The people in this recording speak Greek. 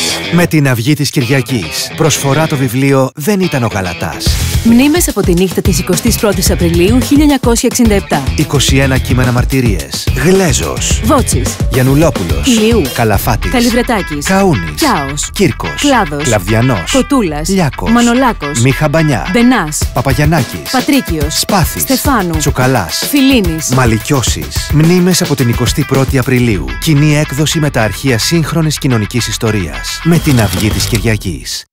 Με την αυγή της Κυριακής. Προσφορά το βιβλίο «Δεν ήταν ο Γαλατάς». Μνήμες από τη νύχτα της 21ης Απριλίου 1967. 21 κείμενα μαρτυρίες. Γλέζος. Βότσης. Γιαννουλόπουλος. Ηλιού. Καλαφάτης. Καλιβρετάκης. Καούνης. Κιάος. Κύρκος. Κλάδος. Κλαβδιανός. Κοτούλας. Λιάκος. Μανολάκος. Μίχα Μπανιά. Μπενάς. Παπαγιαννάκης. Πατρίκιος. Σπάθης. Στεφάνου. Τσουκαλάς. Φιλίνης. Μαλικιώσης. Μνήμες από την 21η Απριλίου. Κοινή έκδοση με τα αρχεία σύγχρονης κοινωνικής ιστορίας. Με την αυγή της Κυριακής.